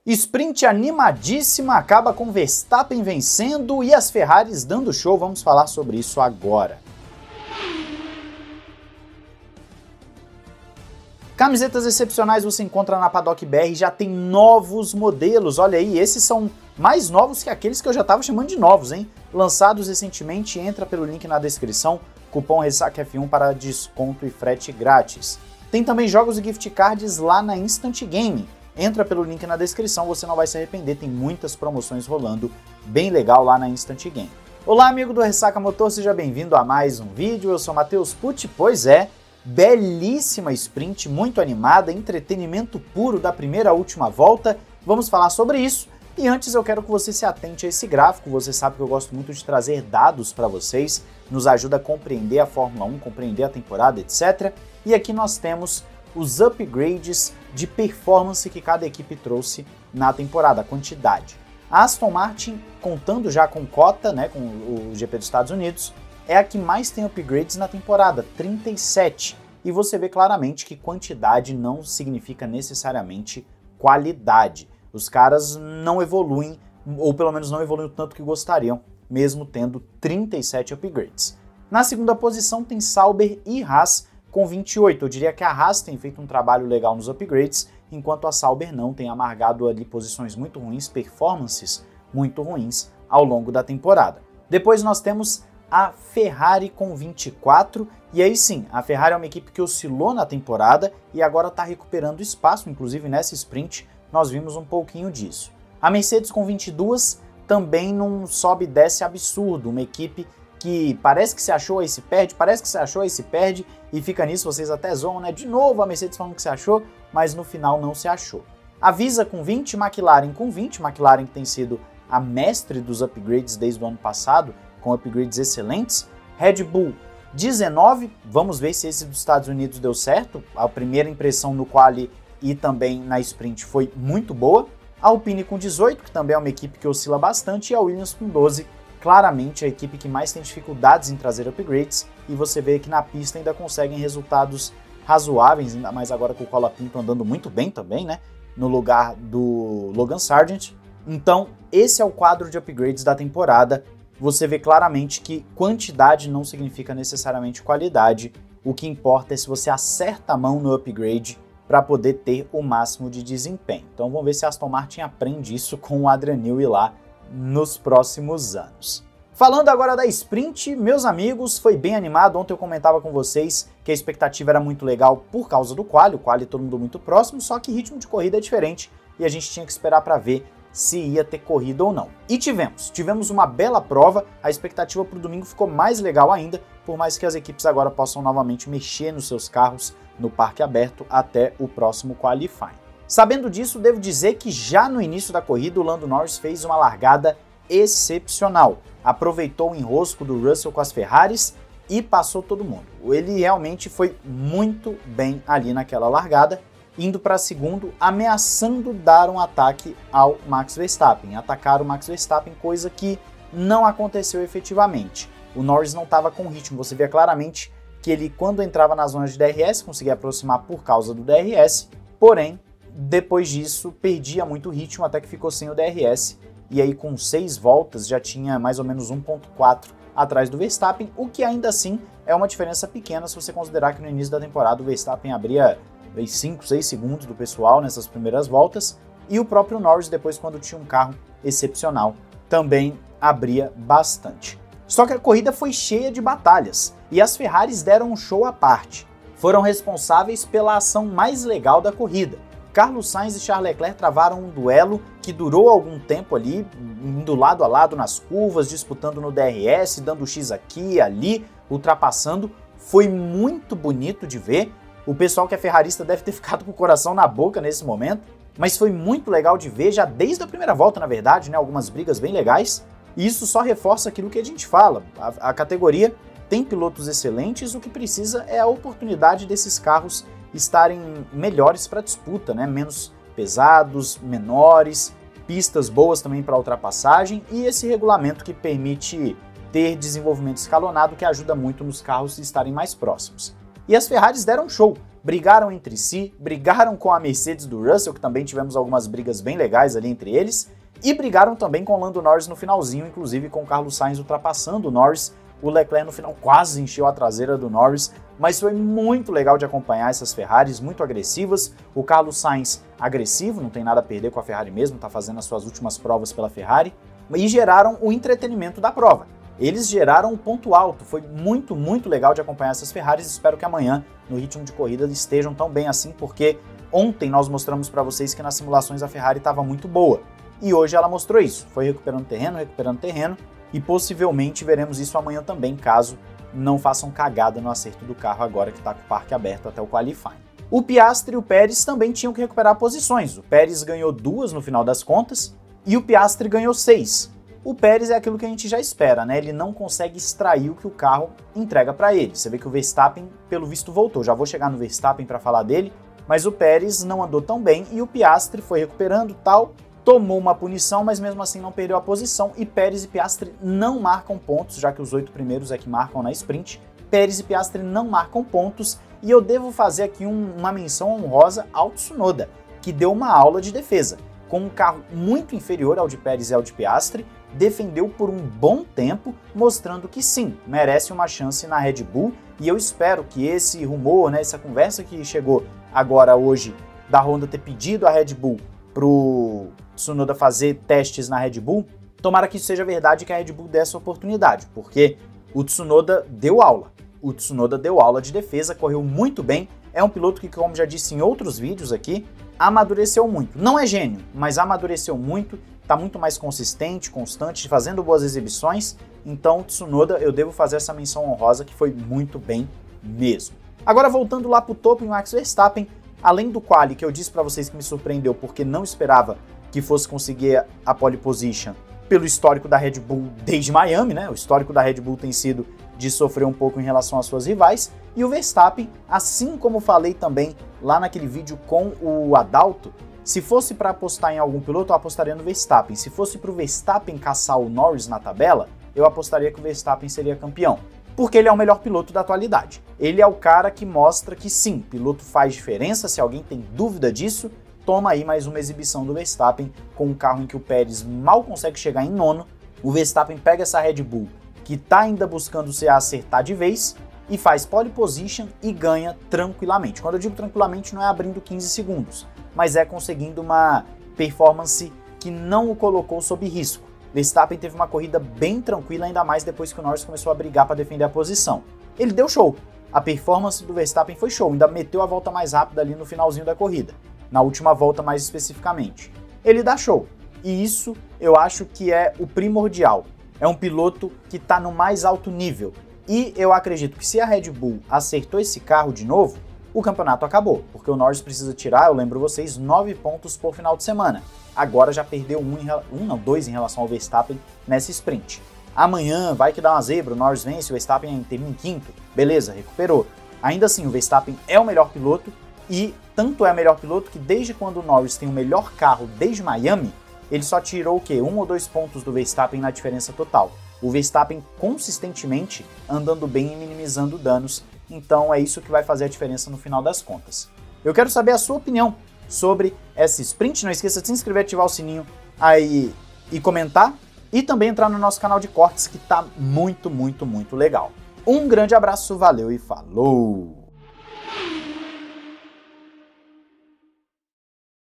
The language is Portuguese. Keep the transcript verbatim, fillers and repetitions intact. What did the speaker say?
Sprint animadíssima, acaba com Verstappen vencendo e as Ferraris dando show, vamos falar sobre isso agora. Camisetas excepcionais você encontra na Paddock B R, já tem novos modelos, olha aí, esses são mais novos que aqueles que eu já estava chamando de novos, hein? Lançados recentemente, entra pelo link na descrição, cupom Ressaca F um para desconto e frete grátis. Tem também jogos e gift cards lá na Instant Game, entra pelo link na descrição, você não vai se arrepender, tem muitas promoções rolando, bem legal lá na Instant Game. Olá amigo do Ressaca Motor, seja bem-vindo a mais um vídeo, eu sou Matheus Pucci, pois é, belíssima sprint, muito animada, entretenimento puro da primeira à última volta, vamos falar sobre isso. E antes eu quero que você se atente a esse gráfico, você sabe que eu gosto muito de trazer dados para vocês, nos ajuda a compreender a Fórmula um, compreender a temporada, etcétera. E aqui nós temos os upgrades de performance que cada equipe trouxe na temporada, a quantidade. A Aston Martin, contando já com cota, né, com o G P dos Estados Unidos, é a que mais tem upgrades na temporada, trinta e sete. E você vê claramente que quantidade não significa necessariamente qualidade. Os caras não evoluem, ou pelo menos não evoluem o tanto que gostariam, mesmo tendo trinta e sete upgrades. Na segunda posição tem Sauber e Haas com vinte e oito. Eu diria que a Haas tem feito um trabalho legal nos upgrades, enquanto a Sauber não, tem amargado ali posições muito ruins, performances muito ruins ao longo da temporada. Depois nós temos a Ferrari com vinte e quatro, e aí sim, a Ferrari é uma equipe que oscilou na temporada e agora está recuperando espaço, inclusive nessa sprint nós vimos um pouquinho disso. A Mercedes com vinte e dois também não sobe e desce absurdo, uma equipe que parece que se achou aí se perde, parece que se achou aí se perde, e fica nisso, vocês até zoam, né? De novo a Mercedes falando que se achou, mas no final não se achou. A Visa com vinte, McLaren com vinte, McLaren que tem sido a mestre dos upgrades desde o ano passado, com upgrades excelentes. Red Bull dezenove, vamos ver se esse dos Estados Unidos deu certo, a primeira impressão no quali e também na sprint foi muito boa. A Alpine com dezoito, que também é uma equipe que oscila bastante, e a Williams com doze, claramente a equipe que mais tem dificuldades em trazer upgrades, e você vê que na pista ainda conseguem resultados razoáveis, ainda mais agora com o Colapinto andando muito bem também, né, no lugar do Logan Sargent. Então esse é o quadro de upgrades da temporada. Você vê claramente que quantidade não significa necessariamente qualidade, o que importa é se você acerta a mão no upgrade para poder ter o máximo de desempenho. Então vamos ver se a Aston Martin aprende isso com o Adrian Newey lá nos próximos anos. Falando agora da sprint, meus amigos, foi bem animado. Ontem eu comentava com vocês que a expectativa era muito legal por causa do quali, o quali todo mundo muito próximo, só que ritmo de corrida é diferente e a gente tinha que esperar para ver se ia ter corrida ou não. E tivemos, tivemos uma bela prova, a expectativa para o domingo ficou mais legal ainda, por mais que as equipes agora possam novamente mexer nos seus carros no parque aberto até o próximo qualifying. Sabendo disso, devo dizer que já no início da corrida o Lando Norris fez uma largada excepcional, aproveitou o enrosco do Russell com as Ferraris e passou todo mundo. Ele realmente foi muito bem ali naquela largada, indo para segundo, ameaçando dar um ataque ao Max Verstappen, atacar o Max Verstappen, coisa que não aconteceu efetivamente. O Norris não estava com ritmo, você via claramente que ele, quando entrava na zona de D R S, conseguia aproximar por causa do D R S, porém, depois disso, perdia muito ritmo até que ficou sem o D R S, e aí com seis voltas já tinha mais ou menos um ponto quatro atrás do Verstappen, o que ainda assim é uma diferença pequena se você considerar que no início da temporada o Verstappen abria cinco, seis segundos do pessoal nessas primeiras voltas, e o próprio Norris depois, quando tinha um carro excepcional, também abria bastante. Só que a corrida foi cheia de batalhas, e as Ferraris deram um show à parte. Foram responsáveis pela ação mais legal da corrida. Carlos Sainz e Charles Leclerc travaram um duelo que durou algum tempo ali, indo lado a lado nas curvas, disputando no D R S, dando X aqui e ali, ultrapassando. Foi muito bonito de ver. O pessoal que é ferrarista deve ter ficado com o coração na boca nesse momento, mas foi muito legal de ver, já desde a primeira volta, na verdade, né, algumas brigas bem legais, e isso só reforça aquilo que a gente fala. A, a categoria tem pilotos excelentes, o que precisa é a oportunidade desses carros estarem melhores para disputa, né, menos pesados, menores, pistas boas também para ultrapassagem, e esse regulamento que permite ter desenvolvimento escalonado, que ajuda muito nos carros estarem mais próximos. E as Ferraris deram show, brigaram entre si, brigaram com a Mercedes do Russell, que também tivemos algumas brigas bem legais ali entre eles, e brigaram também com o Lando Norris no finalzinho, inclusive com o Carlos Sainz ultrapassando o Norris. O Leclerc no final quase encheu a traseira do Norris, mas foi muito legal de acompanhar essas Ferraris, muito agressivas. O Carlos Sainz agressivo, não tem nada a perder com a Ferrari mesmo, está fazendo as suas últimas provas pela Ferrari, e geraram o entretenimento da prova. Eles geraram um ponto alto, foi muito, muito legal de acompanhar essas Ferraris. Espero que amanhã, no ritmo de corrida, estejam tão bem assim, porque ontem nós mostramos para vocês que nas simulações a Ferrari estava muito boa, e hoje ela mostrou isso, foi recuperando terreno, recuperando terreno, e possivelmente veremos isso amanhã também, caso não façam cagada no acerto do carro agora que está com o parque aberto até o qualifying. O Piastri e o Pérez também tinham que recuperar posições. O Pérez ganhou duas no final das contas e o Piastri ganhou seis. O Pérez é aquilo que a gente já espera, né? Ele não consegue extrair o que o carro entrega para ele. Você vê que o Verstappen, pelo visto, voltou. Já vou chegar no Verstappen para falar dele, mas o Pérez não andou tão bem e o Piastri foi recuperando tal. Tomou uma punição, mas mesmo assim não perdeu a posição, e Pérez e Piastri não marcam pontos, já que os oito primeiros é que marcam na sprint. Pérez e Piastri não marcam pontos, e eu devo fazer aqui um, uma menção honrosa ao Tsunoda, que deu uma aula de defesa. Com um carro muito inferior ao de Pérez e ao de Piastri, defendeu por um bom tempo, mostrando que sim, merece uma chance na Red Bull, e eu espero que esse rumor, né, essa conversa que chegou agora hoje, da Honda ter pedido a Red Bull pro Tsunoda fazer testes na Red Bull, tomara que isso seja verdade e que a Red Bull dê essa oportunidade, porque o Tsunoda deu aula. O Tsunoda deu aula de defesa, correu muito bem, é um piloto que, como já disse em outros vídeos aqui, amadureceu muito. Não é gênio, mas amadureceu muito, está muito mais consistente, constante, fazendo boas exibições, então o Tsunoda eu devo fazer essa menção honrosa que foi muito bem mesmo. Agora voltando lá pro topo em Max Verstappen, além do quali que eu disse para vocês que me surpreendeu porque não esperava que fosse conseguir a pole position pelo histórico da Red Bull desde Miami, né? O histórico da Red Bull tem sido de sofrer um pouco em relação às suas rivais, e o Verstappen, assim como falei também lá naquele vídeo com o Adalto, se fosse para apostar em algum piloto, eu apostaria no Verstappen. Se fosse para o Verstappen caçar o Norris na tabela, eu apostaria que o Verstappen seria campeão, porque ele é o melhor piloto da atualidade. Ele é o cara que mostra que sim, piloto faz diferença. Se alguém tem dúvida disso, toma aí mais uma exibição do Verstappen com um carro em que o Pérez mal consegue chegar em nono. O Verstappen pega essa Red Bull, que está ainda buscando se acertar de vez, e faz pole position e ganha tranquilamente. Quando eu digo tranquilamente, não é abrindo quinze segundos, mas é conseguindo uma performance que não o colocou sob risco. Verstappen teve uma corrida bem tranquila, ainda mais depois que o Norris começou a brigar para defender a posição. Ele deu show. A performance do Verstappen foi show, ainda meteu a volta mais rápida ali no finalzinho da corrida, na última volta mais especificamente. Ele dá show, e isso eu acho que é o primordial. É um piloto que está no mais alto nível, e eu acredito que se a Red Bull acertou esse carro de novo, o campeonato acabou, porque o Norris precisa tirar, eu lembro vocês, nove pontos por final de semana. Agora já perdeu um, em, um não, dois em relação ao Verstappen nessa sprint. Amanhã vai que dá uma zebra, o Norris vence, o Verstappen termina em quinto, beleza, recuperou. Ainda assim, o Verstappen é o melhor piloto, e tanto é o melhor piloto que desde quando o Norris tem o melhor carro desde Miami, ele só tirou o quê? Um ou dois pontos do Verstappen na diferença total. O Verstappen consistentemente andando bem e minimizando danos, então é isso que vai fazer a diferença no final das contas. Eu quero saber a sua opinião sobre essa sprint, não esqueça de se inscrever, ativar o sininho aí e comentar, e também entrar no nosso canal de cortes que tá muito, muito, muito legal. Um grande abraço, valeu e falou!